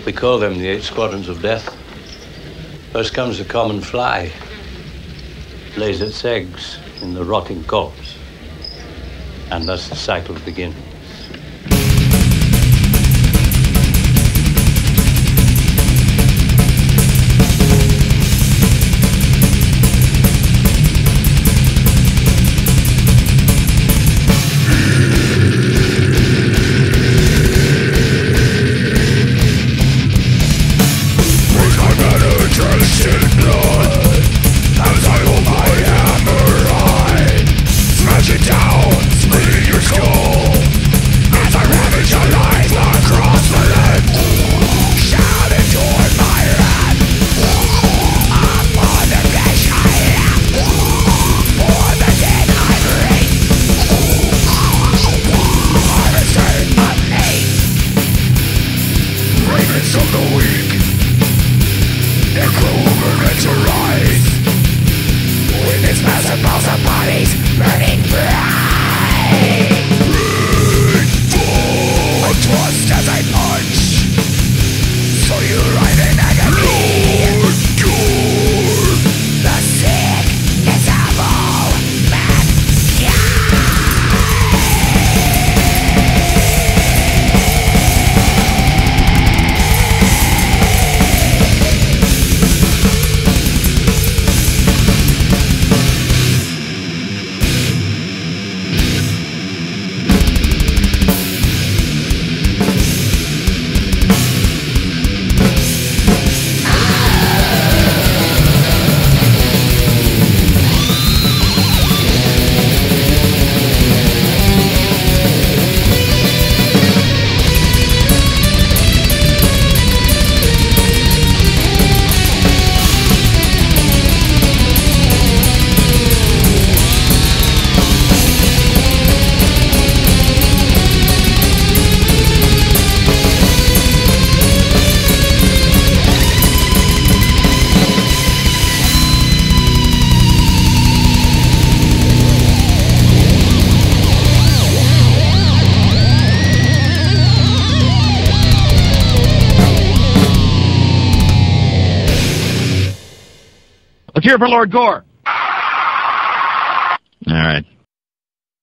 We call them the 8 Squadrons of Death. First comes the common fly. Lays its eggs in the rotting corpse. And thus the cycle begins. Of the weak, their cruel movements arise with its massive piles of bodies burning bright. I thrust as I punch, so you writhe in agony. The sickness of all mankind. Let's hear it for Lord Gore. All right.